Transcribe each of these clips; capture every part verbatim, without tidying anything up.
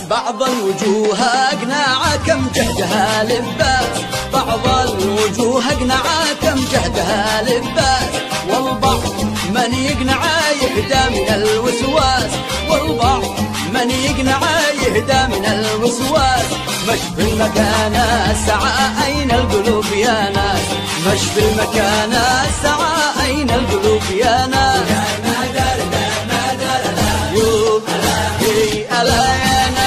بعض الوجوه أقناعة كم جهدها لباس، بعض الوجوه أقناعة كم جهدها لباس، والبعض من يقنع يهدى من الوسواس، والبعض من يقنع يهدى من الوسواس. مش في المكان السعى أين القلوب يا ناس، مش في المكان السعى أين القلوب يا ناس. ما درنا ما درنا يو ألا ألا يا ناس.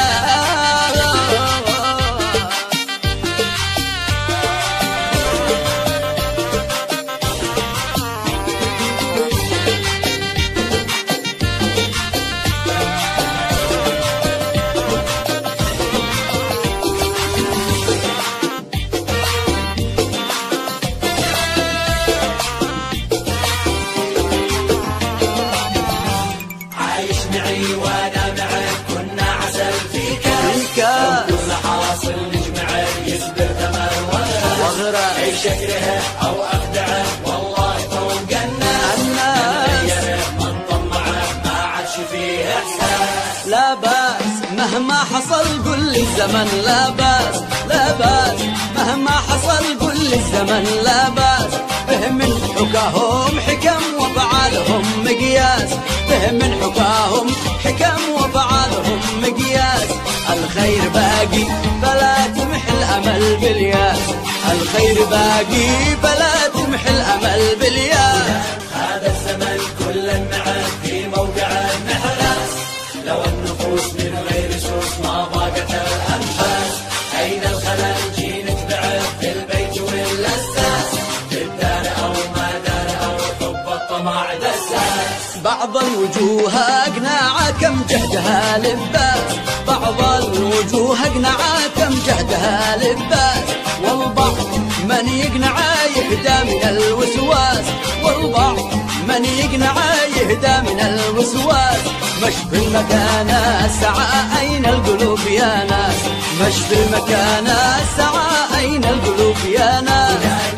معي وانا معك كنا عسل في كاس، كل حاصل نجمعه يصبر ثمن وغره، اي شكره او اخدعه والله فوق الناس. من طمعه ما عادش فيه احساس. لا باس مهما حصل قل لي الزمن لا باس، لا باس مهما حصل قل لي الزمن لا باس. به من حكاهم حكم وفعالهم مقياس، به من حكاهم حكم وفعالهم مقياس. الخير باقي فلا تمح الأمل بالياس، الخير باقي فلا تمح الأمل بالياس. هذا الزمن كل معه في موقع النحراس، لو النفوس من غير سوس ما ضاقت الأنفاس. أين الخلل جي نتبعه في البيت والأساس، في الدار أو ما دار أو حب الطمع دساس. بعض الوجوه أقناعة كم جهدها لباس، بعض الوجوه أقناعة كم جهدها لباس، والبعض من يقنع يهدى من الوسواس، والبعض من يقنع يهدى من الوسواس. مش في المكان السعى أين القلوب يا ناس، مش في المكان السعى أين القلوب يا ناس.